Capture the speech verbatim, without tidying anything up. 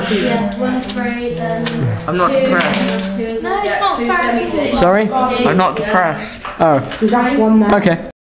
Yeah, one three, then I'm not two, depressed. two, no, it's not fair. Sorry? I'm not depressed. Oh. Because that's one there. Okay.